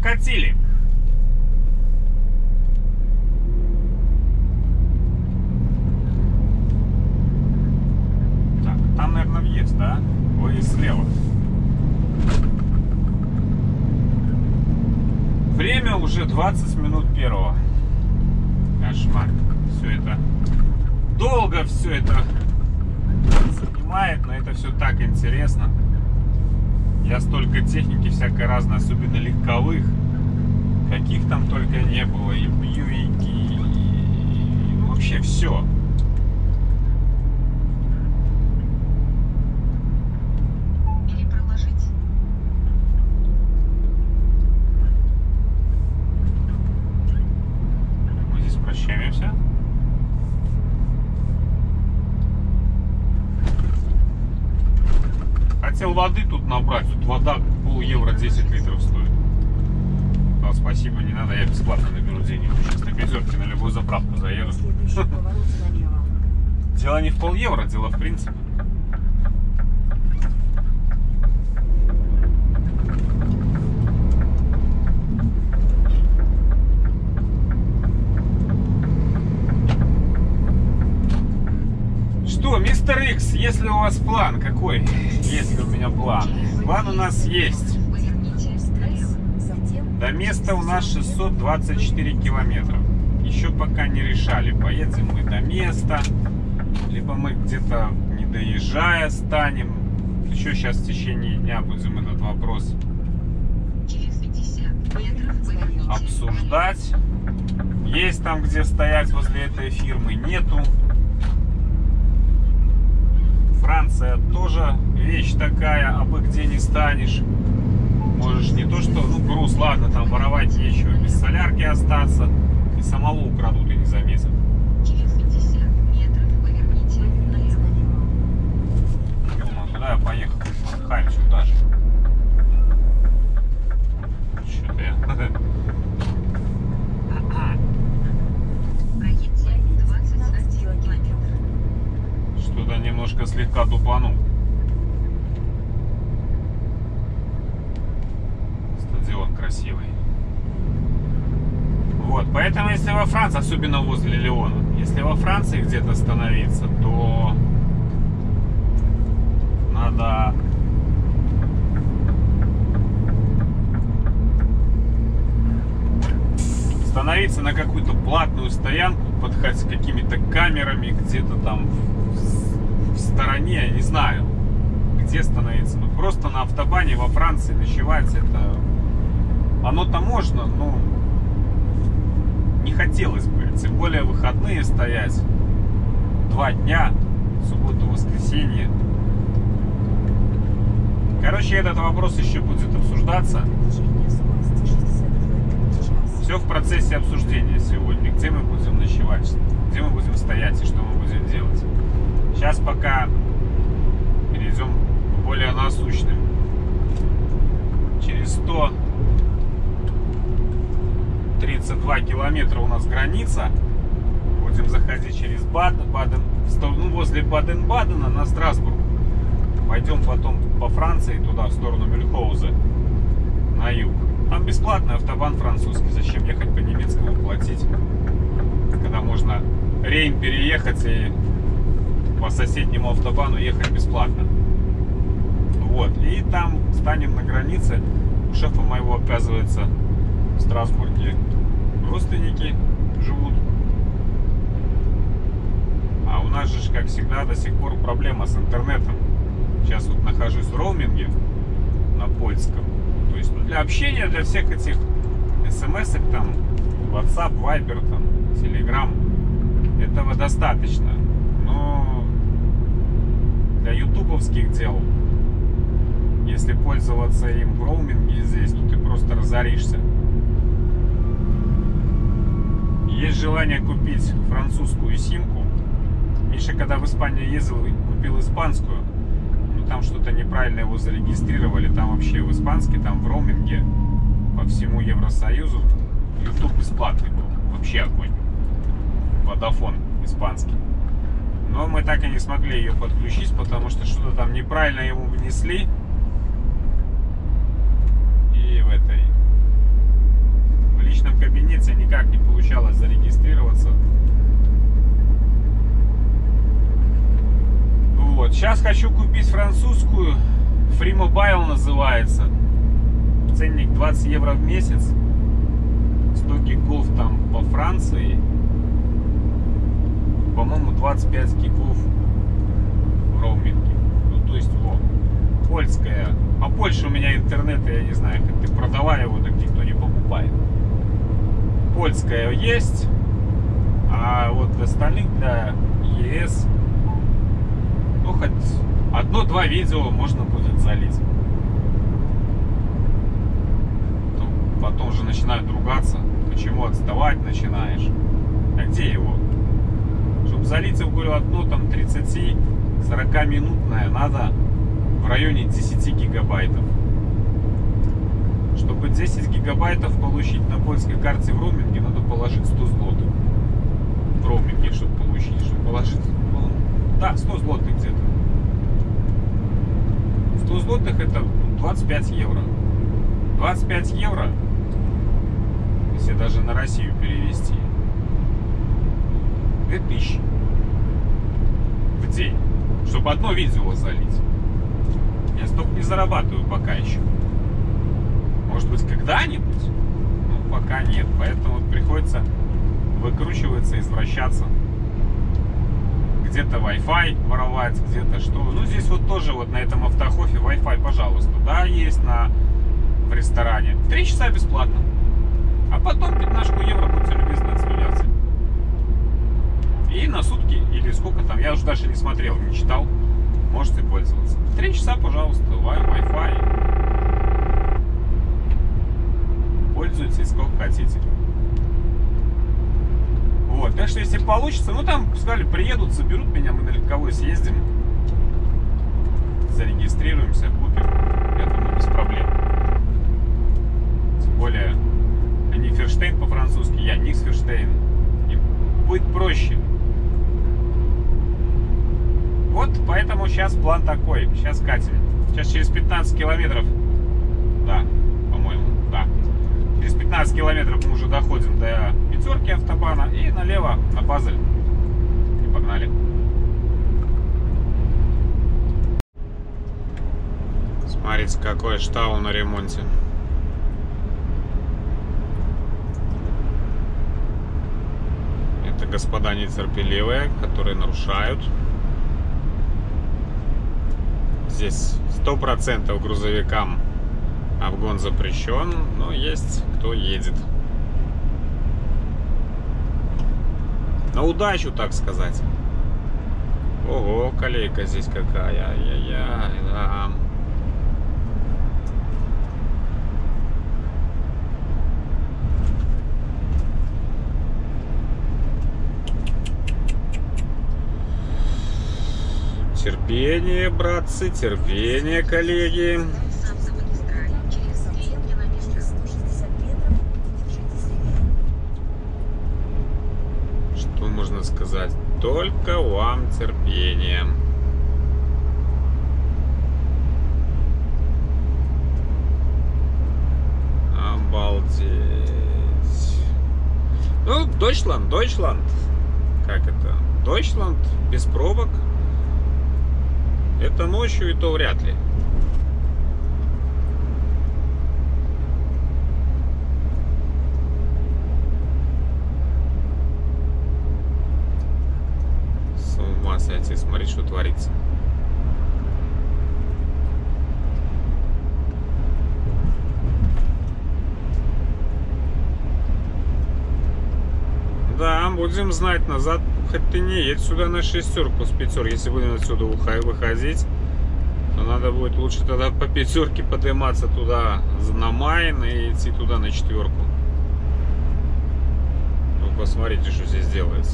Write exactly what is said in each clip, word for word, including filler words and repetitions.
покатили. Так, там, наверное, въезд, да? Выезд слева. Время уже двадцать минут первого. Кошмар. Все это долго, все это занимает, но это все так интересно. Я столько техники всякой разной, особенно легковых, каких там только не было, и Бьюики, и, и, и вообще все. Или проложить. Мы здесь прощаемся. Хотел воды тут набрать, тут вода пол евро десять литров стоит. А, спасибо, не надо, я бесплатно наберу денег. Сейчас на пятерке на любую заправку заеду. Дело не в пол евро, дело в принципе. Что, мистер Икс, если у вас план какой? Если у меня план. План у нас есть. До места у нас шестьсот двадцать четыре километра. Еще пока не решали, поедем мы до места, либо мы где-то не доезжая станем. Еще сейчас в течение дня будем этот вопрос обсуждать. Есть там где стоять возле этой фирмы, нету. Франция тоже вещь такая, а бы где не станешь. Можешь не то что, ну груз, ладно, там воровать нечего, без солярки остаться, и самого украдут и не заметят. Через пятьдесят метров поверните налево. Ну, туда я поехал, Хайм сюда же. Что-то я... Проедьте двадцать один километр. Что-то немножко слегка тупанул. Стадион красивый. Вот, поэтому если во Франции, особенно возле Лиона, если во Франции где-то остановиться, то надо становиться на какую-то платную стоянку под какими-то камерами, где-то там в, в стороне, не знаю, где становиться. Ну, просто на автобане во Франции ночевать, это... Оно-то можно, но не хотелось бы. Тем более выходные стоять. Два дня, субботу, воскресенье. Короче, этот вопрос еще будет обсуждаться. Все в процессе обсуждения сегодня. Где мы будем ночевать, где мы будем стоять и что мы будем делать. Сейчас пока перейдем к более насущным. Через сто тридцать два километра у нас граница. Будем заходить через Баден, Баден, ну, возле Баден-Бадена на Страсбург. Пойдем потом по Франции туда, в сторону Мюльхауза, на юг. Там бесплатный автобан французский. Зачем ехать по немецкому платить, когда можно Рейн переехать и по соседнему автобану ехать бесплатно. Вот. И там станем на границе. У шефа моего, оказывается, в Страсбурге родственники живут. А у нас же, как всегда, до сих пор проблема с интернетом. Сейчас вот нахожусь в роуминге на польском. То есть, ну, для общения, для всех этих смс-ок, там, WhatsApp, Viber, там, Telegram, этого достаточно. Но для ютубовских дел, если пользоваться им в роуминге здесь, то ты просто разоришься. Есть желание купить французскую симку. Миша, когда в Испанию ездил, купил испанскую. Но там что-то неправильно его зарегистрировали. Там вообще в испанский, там в роуминге по всему Евросоюзу YouTube бесплатный был. Вообще огонь. Водафон испанский. Но мы так и не смогли ее подключить, потому что что-то там неправильно ему внесли. И в этой никак не получалось зарегистрироваться. Вот. Сейчас хочу купить французскую. Free Mobile называется. Ценник двадцать евро в месяц. сто гигов там по Франции. По-моему, двадцать пять гигов в роуминге. Ну, то есть, вот. Польская. А Польша у меня интернета, я не знаю, как ты продавай его, так никто не покупает. Польская есть. А вот остальных для ЕС, ну, хоть одно-два видео можно будет залить. Потом же начинают ругаться. Почему отставать начинаешь? А где его? Чтобы залить, я говорю, одно там тридцать-сорок минутное надо в районе десяти гигабайтов. Чтобы десять гигабайтов получить на польской карте в роуминге, надо положить сто злотых. В роуминге, чтобы получить, чтобы положить. Ну, да, сто злотых где-то. сто злотых это двадцать пять евро. двадцать пять евро, если даже на Россию перевести, две тысячи в день, чтобы одно видео залить. Я столько не зарабатываю пока еще. Может быть, когда-нибудь? Ну, пока нет. Поэтому вот приходится выкручиваться, извращаться. Где-то Wi-Fi воровать, где-то что. Ну, здесь вот тоже вот на этом автохофе Wi-Fi, пожалуйста. Да, есть на... в ресторане. Три часа бесплатно. А потом пятнашку евро, будьте любезны, отслюняться. И на сутки, или сколько там, я уже даже не смотрел, не читал, можете пользоваться. Три часа, пожалуйста, Wi-Fi. Пользуйтесь сколько хотите. Вот, так что если получится, ну там, сказали, приедут, заберут меня, мы на легковой съездим. Зарегистрируемся, купим. Я думаю, без проблем. Тем более, они Ферштейн по-французски, я Никсферштейн. И будет проще. Вот, поэтому сейчас план такой. Сейчас катим. Сейчас через пятнадцать километров. Да, по-моему, да. Через пятнадцать километров мы уже доходим до пятерки автобана. И налево на Базель. И погнали. Смотрите, какой штау на ремонте. Это господа нетерпеливые, которые нарушают. Здесь сто процентов грузовикам обгон запрещен, но есть кто едет. На удачу, так сказать. Ого, колейка здесь какая. Ай-яй-яй, да. Терпение, братцы, терпение, коллеги. Что можно сказать? Только вам терпение. Обалдеть. Ну, Deutschland, Deutschland. Как это? Deutschland без пробок. Это ночью, и то вряд ли. С ума сойти, смотри, что творится. Да, будем знать назад. Хоть ты не едь сюда на шестерку с пятер. Если будем отсюда выходить, то надо будет лучше тогда по пятерке подниматься туда на Майн и идти туда на четверку. Ну, посмотрите, что здесь делается.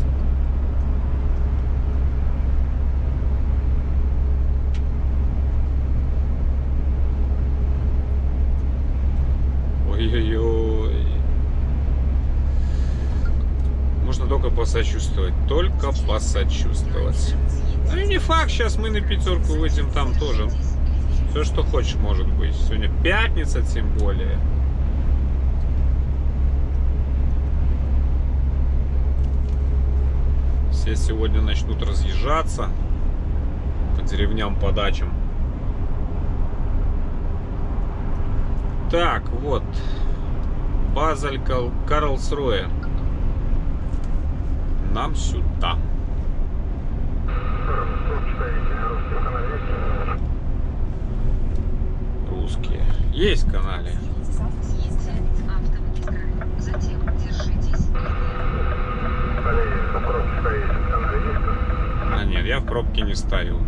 Ой-ой-ой. Можно только посочувствовать. Только посочувствовать. Ну и не факт, сейчас мы на пятерку выйдем, там тоже. Все, что хочешь, может быть. Сегодня пятница, тем более. сегодня начнут разъезжаться по деревням, по дачам. Так, вот. Базель, Карлсруэ. Нам сюда. Русские. Есть в канале. Съедьте автомагистраль. Затем держитесь А нет, я в пробке не ставил.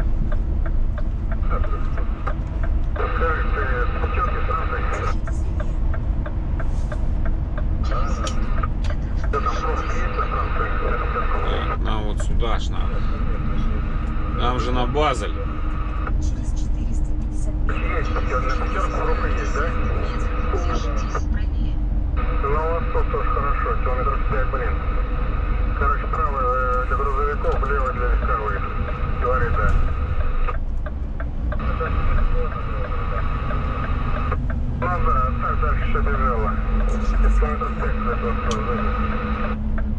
Так, нам вот сюда ж надо. Нам же на Базель. Через четыреста пятьдесят метров. Держитесь правее. На восток тоже хорошо, километров пять, блин. Короче, правый для грузовиков, левый для легковых. Говорит, да. Ну да, так дальше все бежало. Километров пять до этого сразу.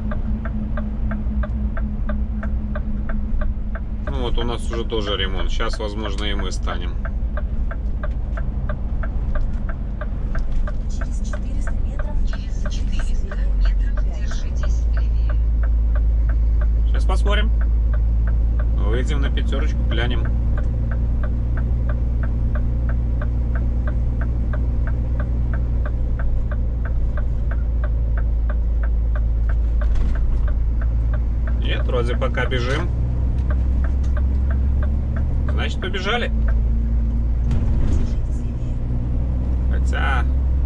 Ну вот у нас уже тоже ремонт. Сейчас, возможно, и мы станем. Через четыреста метров. Через четыреста метров держитесь левее. Сейчас посмотрим. Выйдем на пятерочку, глянем. Нет, вроде пока бежим. Значит, побежали. Держитесь левее. Хотя...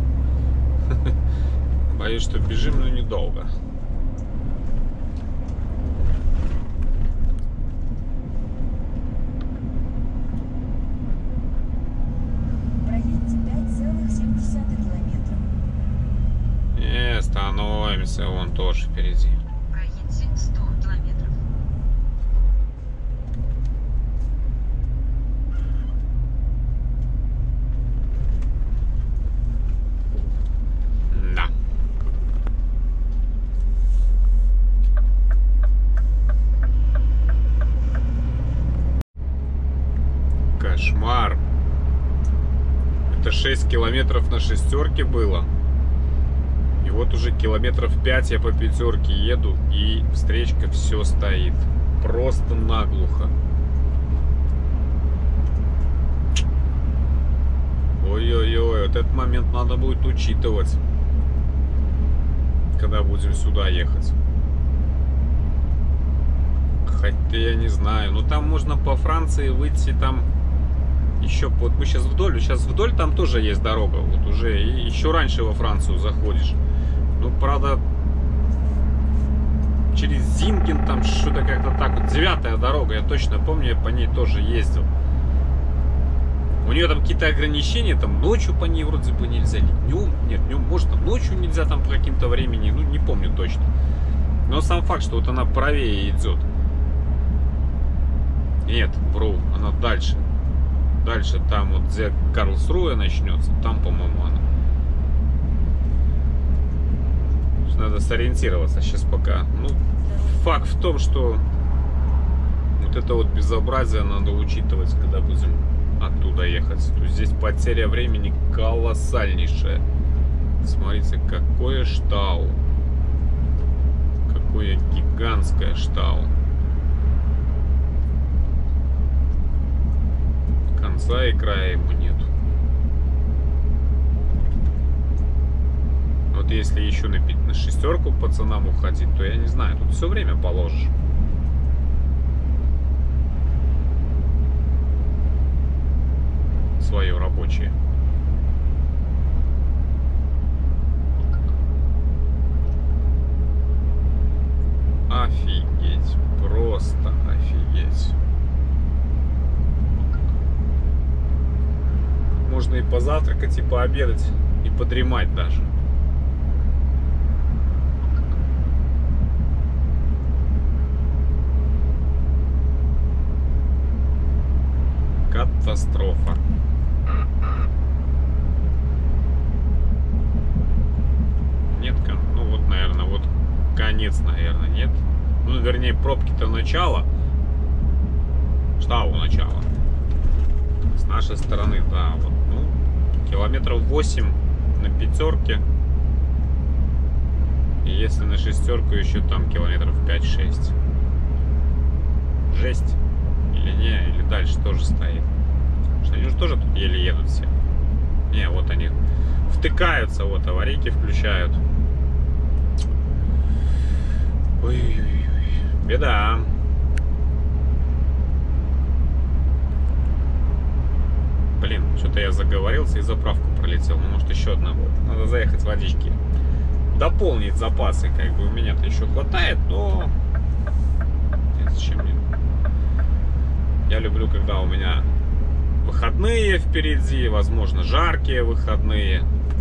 Боюсь, что бежим, но недолго. Проедьте пять целых семь десятых километра. Не, становимся, вон тоже впереди. Проедьте сто километров. Да. Кошмар. Это шесть километров на шестерке было. И вот уже километров пять я по пятерке еду, и встречка все стоит. Просто наглухо. Ой-ой-ой, вот этот момент надо будет учитывать, когда будем сюда ехать. Хотя я не знаю. Ну там можно по Франции выйти, там еще, вот мы сейчас вдоль, сейчас вдоль там тоже есть дорога. Вот уже и еще раньше во Францию заходишь. Ну, правда, через Зинкин там что-то как-то так вот. Девятая дорога, я точно помню, я по ней тоже ездил. У нее там какие-то ограничения, там ночью по ней вроде бы нельзя, днем, нет, днем может, там ночью нельзя там по каким-то времени, ну не помню точно. Но сам факт, что вот она правее идет. Нет, вру, она дальше. Дальше там вот где Карлсруэ начнется, там, по-моему, она. Надо сориентироваться сейчас пока. Ну, факт в том, что вот это вот безобразие надо учитывать, когда будем оттуда ехать. То есть здесь потеря времени колоссальнейшая. Смотрите, какое штау. Какое гигантское штау. Конца и края ему нету. Вот если еще на, на шестерку пацанам уходить, то я не знаю, тут все время положишь. Свое рабочее. Офигеть, просто офигеть. Можно и позавтракать, и пообедать, и подремать даже. Катастрофа. Нет, ну вот, наверное, вот конец, наверное, нет. Ну, вернее, пробки-то начало. Что у начала? С нашей стороны, да, вот, ну, километров восемь на пятерке. И если на шестерку еще там километров пять-шесть. Жесть. Или не, или дальше тоже стоит. Что они же тоже тут еле едут все. Не, вот они втыкаются, вот аварийки включают. Ой-ой-ой. Беда. Блин, что-то я заговорился и заправку пролетел. Ну, может, еще одна будет. Надо заехать в водички. Дополнить запасы, как бы у меня-то еще хватает, но... Нет, зачем мне? Я люблю, когда у меня выходные впереди, возможно, жаркие выходные.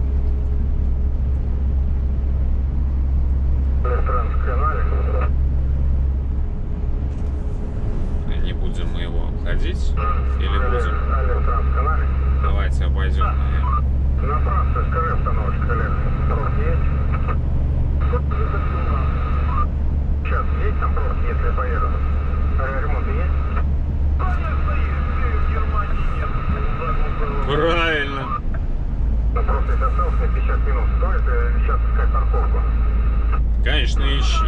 Не будем мы его обходить? Или будем? Давайте обойдем, наверное. На Францию скажи остановочку, коллег. Пробки есть? Сейчас есть там пробки, если я поеду? А ремонт есть? Конечно есть, в Германии нет. Правильно. Ну просто если осталось мне пятьдесят минут, стоит сейчас искать парковку? Конечно, ищи.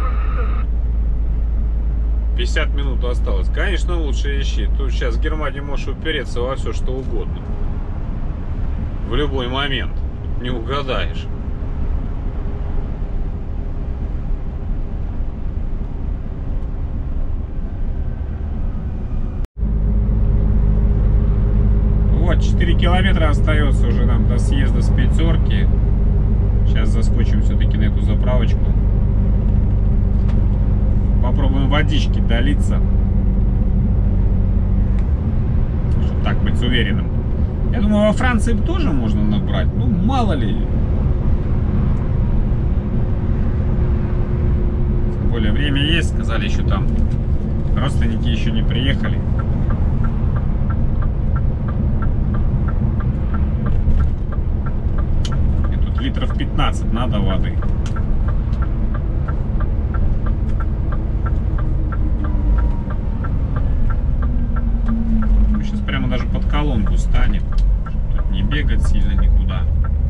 пятьдесят минут осталось. Конечно, лучше ищи. Тут сейчас в Германии можешь упереться во все, что угодно. В любой момент. Не угадаешь. Вот, четыре километра остается уже нам до съезда с пятерки. Сейчас заскочим все-таки на эту заправочку. Попробуем водички долиться. Чтобы так быть уверенным. Я думаю, во Франции тоже можно набрать. Ну, мало ли. Тем более, время есть. Сказали, еще там родственники еще не приехали. И тут литров пятнадцать надо воды. Сейчас прямо даже под колонку станет. Тут не бегать сильно никуда.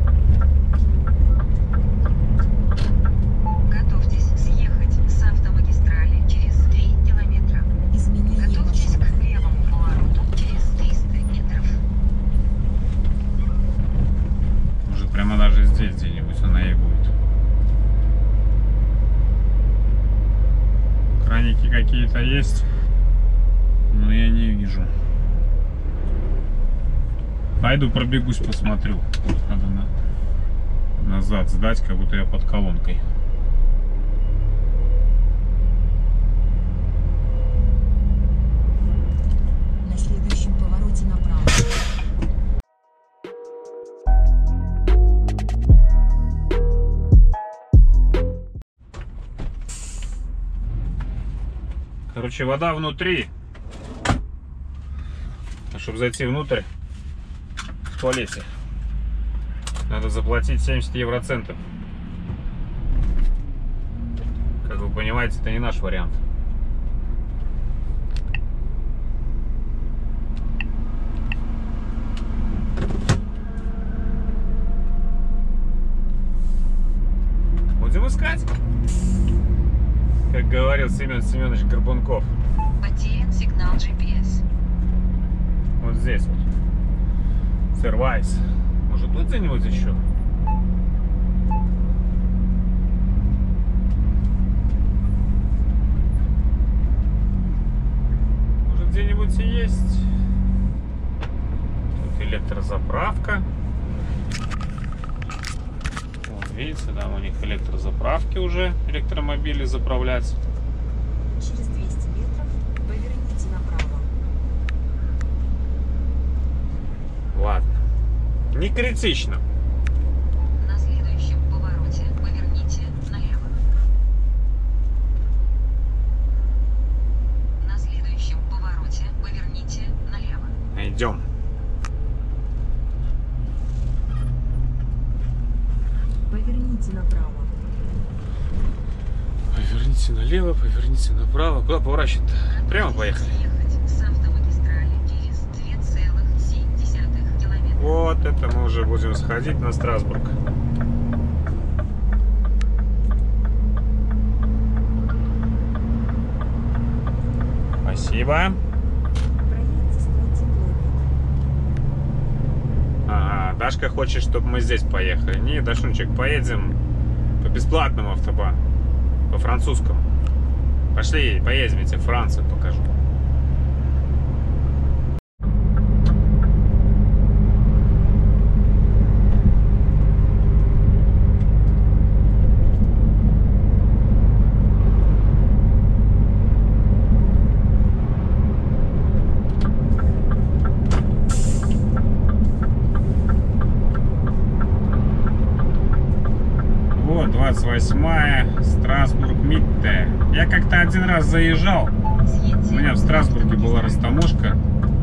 Готовьтесь съехать с автомагистрали через три километра. Изменение Готовьтесь маршрута. к левому повороту через триста метров. Может, прямо даже здесь где-нибудь она и будет. Краники какие-то есть, но я не вижу. Пойду пробегусь, посмотрю. Надо на... назад сдать, как будто я под колонкой. На следующем повороте направо. Короче, вода внутри. А чтобы зайти внутрь, в туалете, надо заплатить семьдесят евроцентов. Как вы понимаете, это не наш вариант. Будем искать, как говорил Семен Семенович Горбунков. Потерян сигнал джи пи эс. Вот здесь вот. Сервайс. Может, тут где-нибудь еще? Может, где-нибудь и есть? Тут электрозаправка. Вот, видите, там у них электрозаправки уже. Электромобили заправлять. Через двести метров поверните направо. Ладно. Не критично. На следующем повороте поверните налево. На следующем повороте поверните налево. Идем. Поверните направо. Поверните Поверните налево, поверните направо. Куда поворачивать-то? Прямо поехали. Ехать с автомагистрали через два целых семь десятых километра. Вот это мы уже будем сходить на Страсбург. Спасибо. Проедьте сто один километр. Ага, Дашка хочет, чтобы мы здесь поехали. Не, Дашунчик, поедем по бесплатному автобану. По французскому. Пошли, поедем, я тебе Францию покажу. двадцать восьмая, Страсбург Митте. Я как-то один раз заезжал. У меня в Страсбурге была растаможка.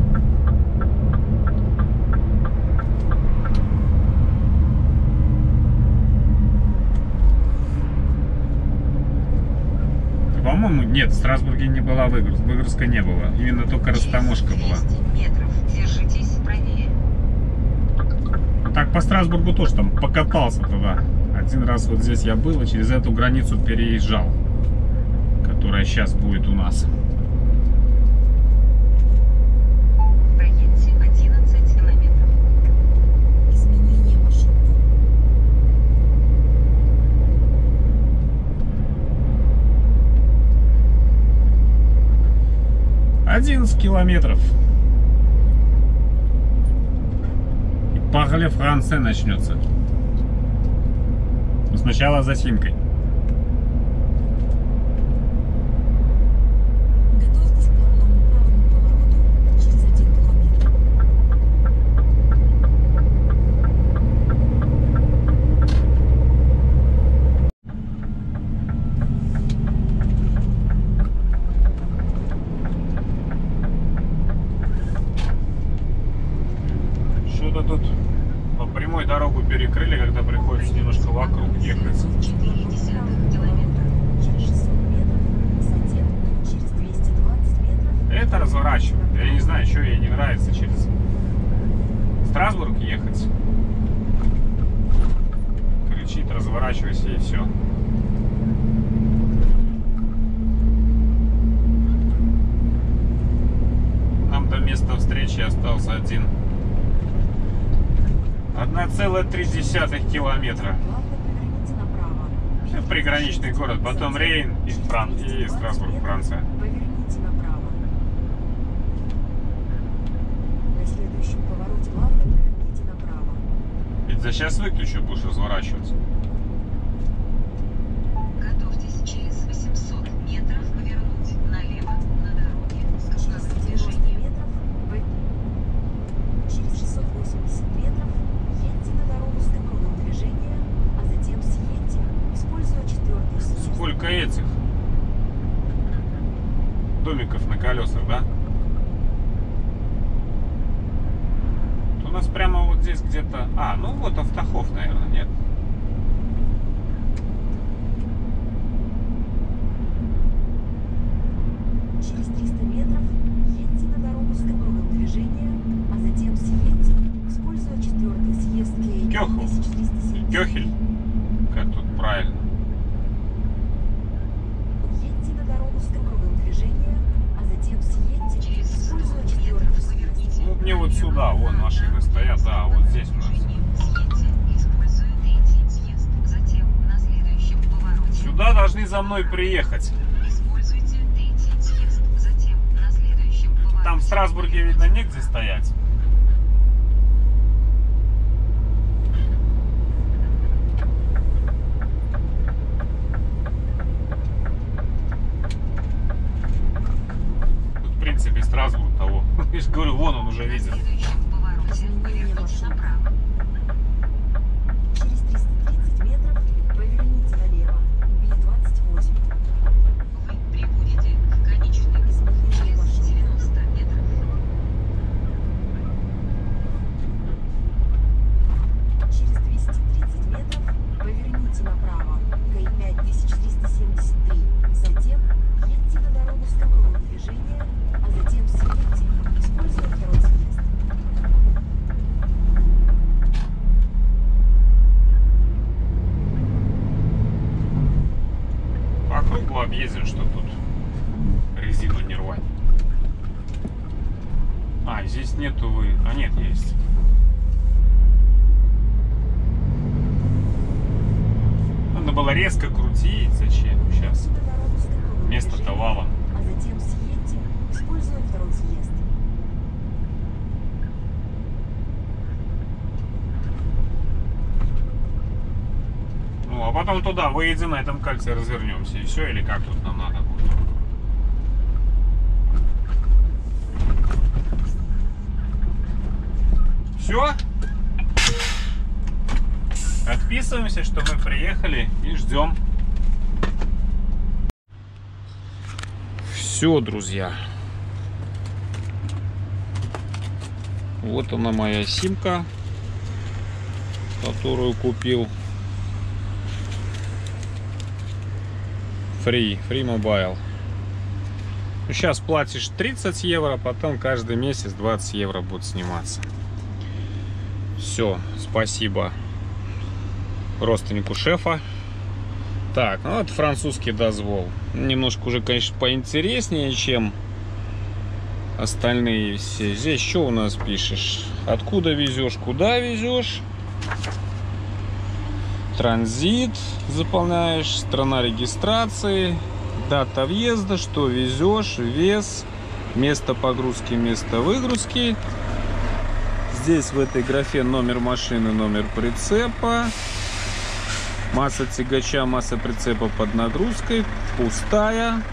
По-моему, нет, в Страсбурге не была выгрузка. Выгрузка не было. Именно только растаможка была. Метров. Держитесь правее. Так по Страсбургу тоже там покатался туда. Один раз вот здесь я был и через эту границу переезжал, которая сейчас будет у нас. Проедьте одиннадцать километров. Изменение маршрута. одиннадцать километров. И погнали, Франция начнется. Но сначала за Синкой. Готовьтесь к плавному правому повороту через один километр. Что-то тут по прямой дорогу перекрыли, когда приходится немножко вокруг ехать. четыре десятых километра. Через шестьсот метров, затем через двести двадцать метров. Это разворачивает. Я не знаю, что ей не нравится через Страсбург ехать. Кричит, разворачивайся и все. Нам до места встречи остался один. одна целая три десятых километра. Плавно поверните направо. Приграничный город, потом Рейн и, Фран... и Страсбург, Франция. Поверните направо. На следующем повороте плавно поверните направо. Ведь за сейчас выключу, будешь разворачиваться. Готовьтесь через восемьсот метров повернуть налево на дороге с Через круговым девяносто движением. метров, вы- через шестьсот восемьдесят метров едьте на дорогу с круговым движением, а затем съедьте, используя четвертый съезд. Сколько этих домиков на колесах, да? Вот у нас прямо вот здесь где-то... А, ну вот Автохов, наверное, нет? Через триста метров едьте на дорогу с круговым движением, а затем съедьте, используя четвертый съезд Кейт Кёхл. тысяча триста семьдесят. Кёхель. Как тут правильно? Едьте на дорогу с круговым движением, а затем съедьте, Через сто используя метров четвертый съезд. поверните. Ну, мне вот сюда, вон машины стоят, да, вот здесь у нас. Съедьте, используя третий съезд. Затем на следующем повороте. Сюда должны за мной приехать. Используйте третий съезд. Затем на следующем повороте. Там в Страсбурге, видно, негде стоять. Тут, в принципе, Страсбург того. Я же говорю, вон он уже На видит. следующем повороте Изменение поверните маршрута. направо. Через триста тридцать метров поверните налево, Би двадцать восемь. Вы прибудете в конечный Изменение через маршрута. девяносто метров. Через двести тридцать метров поверните направо, Кей пять тысяча триста семьдесят три, за Москву объездим, чтобы тут резину не рвать. А, здесь нету вы... А, нет, есть. Надо было резко крутить. Зачем сейчас? Место-то валом. А затем съедьте, используя второй съезд. Ну, а потом туда выедем, на этом кольце развернемся. И все, или как тут нам надо будет? Все? Отписываемся, что мы приехали, и ждем. Все, друзья. Вот она, моя симка, которую купил. Free, Free Mobile. Сейчас платишь тридцать евро, потом каждый месяц двадцать евро будет сниматься. Все, спасибо родственнику шефа. Так, ну вот французский дозвол. Немножко уже, конечно, поинтереснее, чем остальные все. Здесь что у нас пишешь? Откуда везешь, куда везешь? Транзит заполняешь, страна регистрации, дата въезда, что везешь, вес, место погрузки, место выгрузки. Здесь в этой графе номер машины, номер прицепа, масса тягача, масса прицепа под нагрузкой, пустая,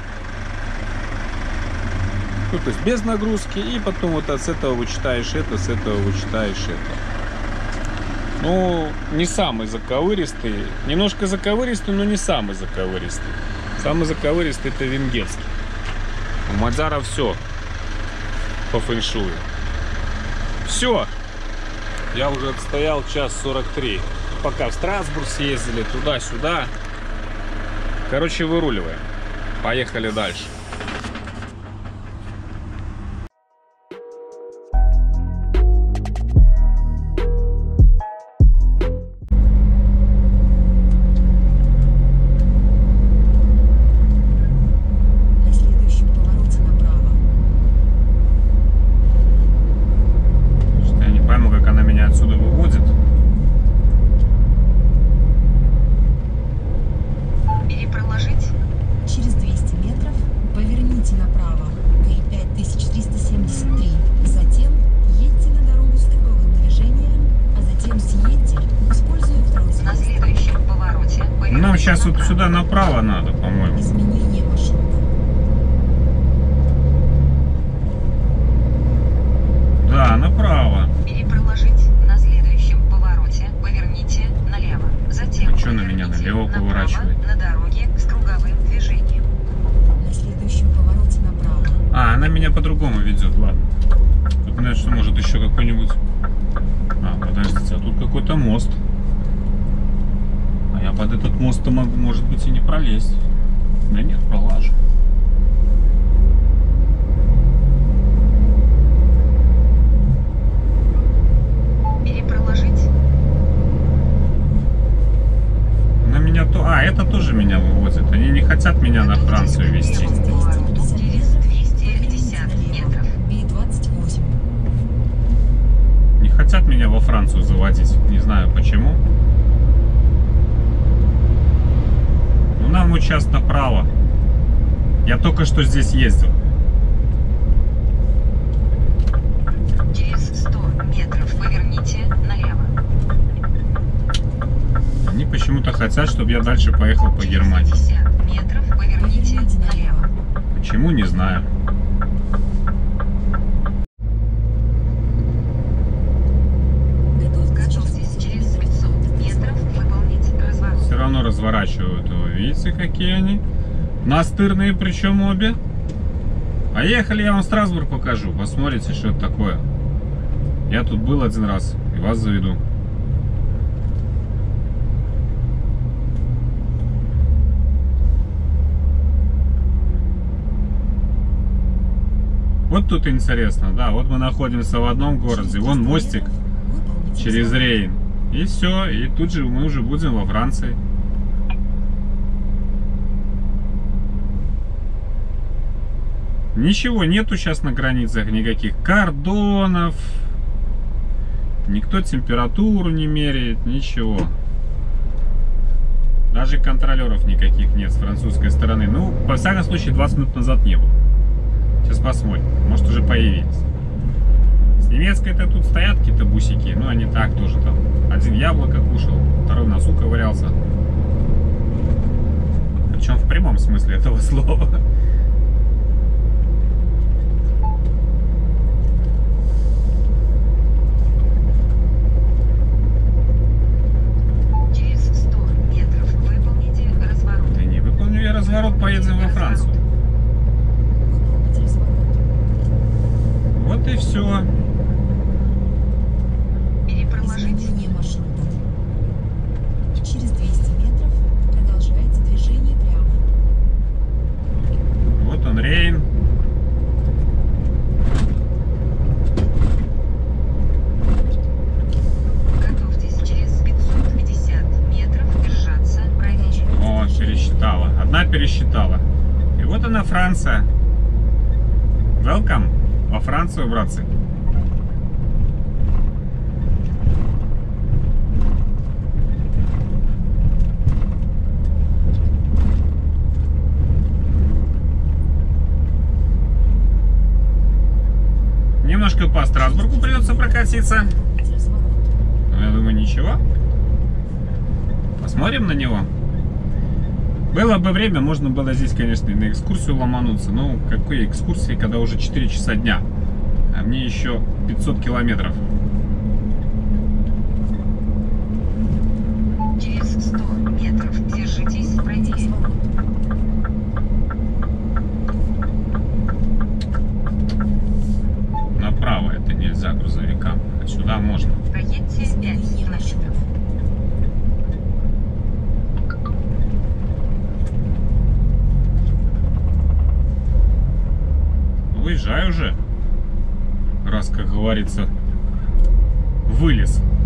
ну, то есть без нагрузки, и потом вот от этого вычитаешь это, с этого вычитаешь это. Ну, не самый заковыристый, немножко заковыристый, но не самый заковыристый. Самый заковыристый — это венгерский. У Мадзара все по фэншую. Все. Я уже отстоял час сорок три. Пока в Страсбург съездили, туда-сюда. Короче, выруливаем. Поехали дальше. На следующем повороте направо. Что-то я не пойму, как она меня отсюда выводит. Перепроложить. Через двести метров поверните направо, К пять тысяч триста семьдесят три. Затем едьте на дорогу с круговым движением, а затем съедьте, используя второй На съезд. следующем повороте поверните Нам сейчас вот направо. сюда направо надо, по-моему. Изменение маршрута. Да, направо. Перепроложить. На следующем повороте поверните налево. Затем А чё на меня поверните налево направо поворачивает? на дороге с круговым движением. На следующем повороте направо. А, она меня по-другому ведет, ладно. Тут, наверное, что может еще какой-нибудь... А, подождите, а тут какой-то мост. А я под этот мост-то могу, может быть, и не пролезть. Да нет, пролажу. Перепроложить. На меня то... А, это тоже меня вывозит. Они не хотят меня на Францию везти. Через двести пятьдесят метров. Би двадцать восемь. Не хотят меня во Францию заводить. Не знаю почему. Ну, нам вот сейчас направо. Я только что здесь ездил. Через сто метров поверните налево. Они почему-то хотят, чтобы я дальше поехал по Германии. пятьдесят метров поверните Поверните налево. налево. Почему, не знаю. Готовьтесь через пятьсот метров выполнить разворот. Все равно разворачивают его. Видите, какие они? Настырные, причем обе. Поехали, я вам Страсбург покажу. Посмотрите, что это такое. Я тут был один раз и вас заведу. Вот тут интересно, да, вот мы находимся в одном городе, вон мостик Выполните через разворот. Рейн. И все, и тут же мы уже будем во Франции. Ничего нету сейчас на границах, никаких кордонов. Никто температуру не меряет, ничего. Даже контролеров никаких нет с французской стороны. Ну, во всяком случае, двадцать минут назад не было. Сейчас посмотрим, может уже появились. С немецкой-то тут стоят какие-то бусики, ну они так тоже там. Один яблоко кушал, второй в носу ковырялся. Причем в прямом смысле этого слова. Через сто метров выполните разворот. Да не выполню я разворот, поедем во Францию. Выполнить разворот. Вот и все. Перепроложите. Изменение маршрута. Через двести метров продолжайте движение прямо. Вот он, Рейн. Готовьтесь через пятьсот пятьдесят метров держаться правее. О, пересчитала. Одна пересчитала. И вот она, Франция. Welcome во Францию, братцы. Немножко по Страсбургу придется прокатиться. Разворот. Но я думаю, ничего. Посмотрим на него. Было бы время, можно было здесь, конечно, и на экскурсию ломануться. Но какой экскурсии, когда уже четыре часа дня? А мне еще пятьсот километров. Через сто метров держитесь правее. Разворот. Направо это нельзя грузовикам. А сюда можно. Проедьте пять Изменение километров. маршрута. Выезжай уже. Раз, как говорится, вылез.